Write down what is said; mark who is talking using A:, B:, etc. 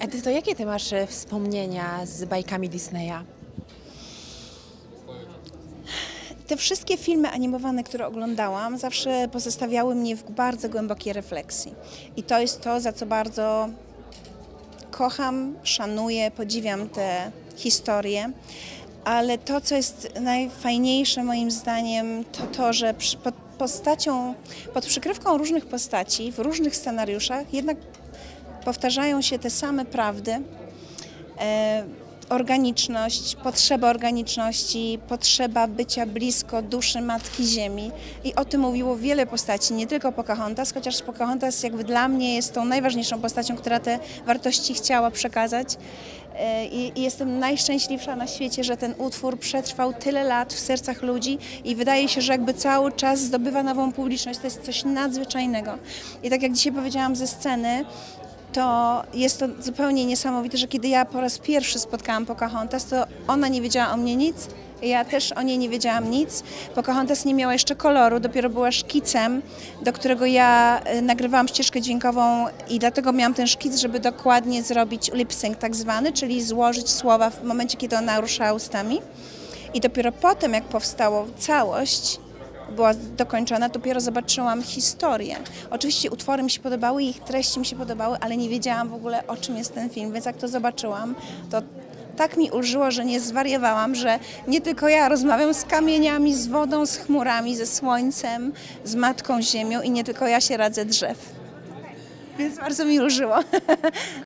A: Edyto, jakie ty masz wspomnienia z bajkami Disneya?
B: Te wszystkie filmy animowane, które oglądałam, zawsze pozostawiały mnie w bardzo głębokiej refleksji. I to jest to, za co bardzo kocham, szanuję, podziwiam te historie. Ale to, co jest najfajniejsze moim zdaniem, to to, że pod przykrywką różnych postaci, w różnych scenariuszach jednak powtarzają się te same prawdy. Organiczność, potrzeba organiczności, potrzeba bycia blisko duszy Matki Ziemi. I o tym mówiło wiele postaci, nie tylko Pocahontas, chociaż Pocahontas jakby dla mnie jest tą najważniejszą postacią, która te wartości chciała przekazać. I jestem najszczęśliwsza na świecie, że ten utwór przetrwał tyle lat w sercach ludzi i wydaje się, że jakby cały czas zdobywa nową publiczność. To jest coś nadzwyczajnego. I tak jak dzisiaj powiedziałam ze sceny, to jest to zupełnie niesamowite, że kiedy ja po raz pierwszy spotkałam Pocahontas, to ona nie wiedziała o mnie nic, ja też o niej nie wiedziałam nic. Pocahontas nie miała jeszcze koloru, dopiero była szkicem, do którego ja nagrywałam ścieżkę dźwiękową i dlatego miałam ten szkic, żeby dokładnie zrobić lip sync tak zwany, czyli złożyć słowa w momencie, kiedy ona ruszała ustami. I dopiero potem, jak powstała całość, była dokończona, dopiero zobaczyłam historię. Oczywiście utwory mi się podobały, ich treści mi się podobały, ale nie wiedziałam w ogóle, o czym jest ten film, więc jak to zobaczyłam, to tak mi ulżyło, że nie zwariowałam, że nie tylko ja rozmawiam z kamieniami, z wodą, z chmurami, ze słońcem, z Matką Ziemią i nie tylko ja się radzę drzew. Więc bardzo mi ulżyło.